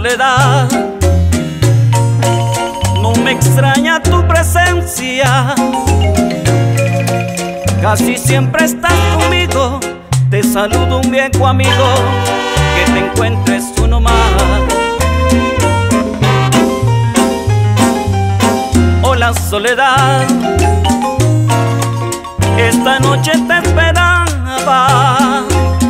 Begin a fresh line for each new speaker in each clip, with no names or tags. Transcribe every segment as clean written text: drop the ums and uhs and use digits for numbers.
soledad, no me extraña tu presencia. Casi siempre estás conmigo, te saludo un viejo amigo, que te encuentres uno más. Hola soledad, esta noche te esperaba,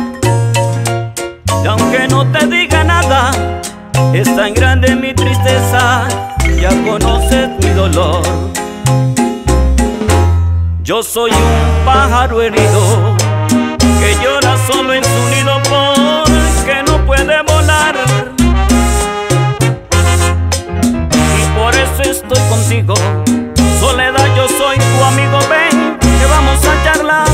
y aunque no te diga nada, es tan grande mi tristeza, ya conoces mi dolor. Yo soy un pájaro herido que llora solo en su nido porque no puede volar, y por eso estoy contigo. Soledad, yo soy tu amigo, ven que vamos a charlar.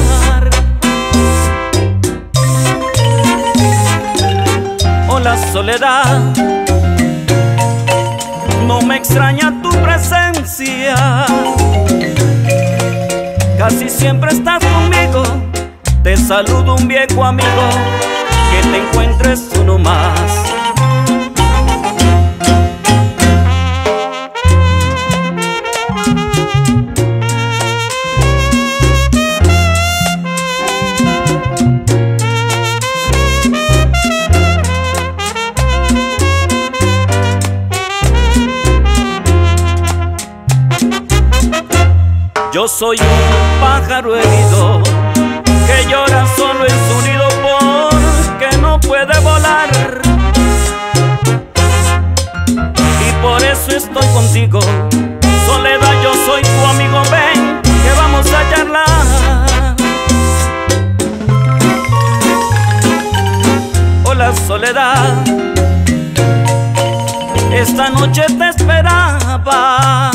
Hola soledad, no me extraña tu presencia. Casi siempre estás conmigo, te saludo un viejo amigo, que te encuentres uno más. Yo soy un pájaro herido que llora solo en su nido porque no puede volar, y por eso estoy contigo. Soledad, yo soy tu amigo, ven que vamos a charlar. Hola soledad, esta noche te esperaba,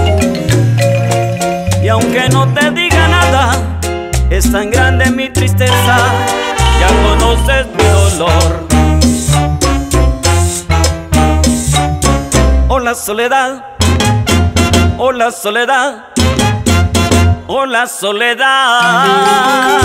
y aunque no te diga nada, es tan grande mi tristeza, ya conoces mi dolor. Hola soledad, hola soledad, hola soledad.